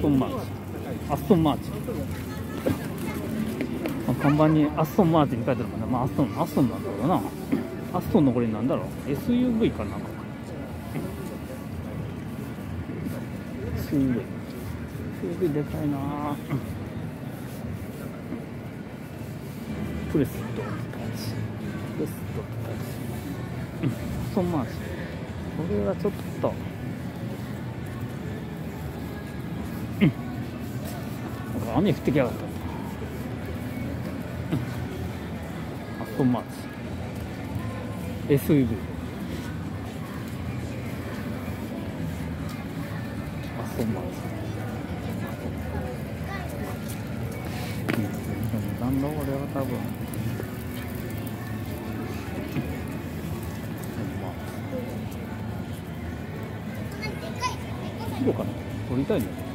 トンマーチ。アストンマーチ。看板にアストンマーチに書いてあるもんね。まあアストンなんだろうな。アストンのこれなんだろう。SUV かなんか。SUV でかいな。プレストって感じ。アストンマーチ。これはちょっと。なんか雨降ってきやがった。アストンマーチ SUV アストンマーチなんだこれは多分どうかな撮りたいね。